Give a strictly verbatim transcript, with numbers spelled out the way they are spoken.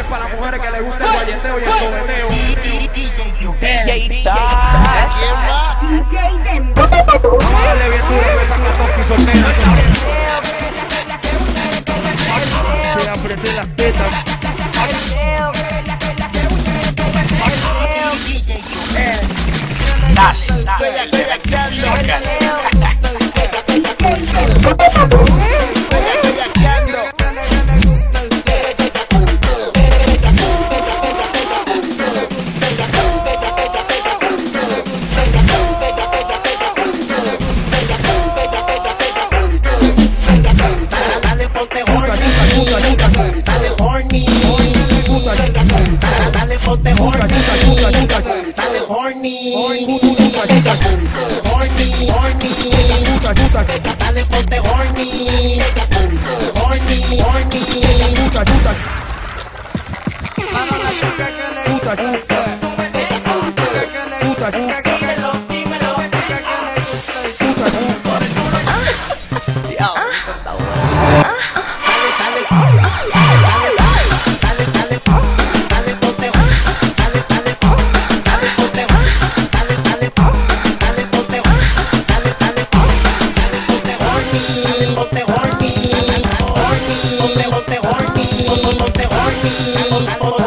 para las mujeres que les gusta el galleteo y el sobeteo. D J Vamos a darle bien duro a esa catorce y soltera. Se apreté las tetas. Nas. Dale horny, dale horny, horny, horny, dale ponte horny, horny, horny. Para la chica que le gusta, chica que le gusta, dímelo, dímelo, chica que le gusta, por el culo. Dale, dale, dale, dale, dale, ponte, dale, dale, dale, ponte, dale, dale, dale, ponte, dale, dale, dale, ponte horny, ponte horny, horny, ponte, ponte horny, ponte horny.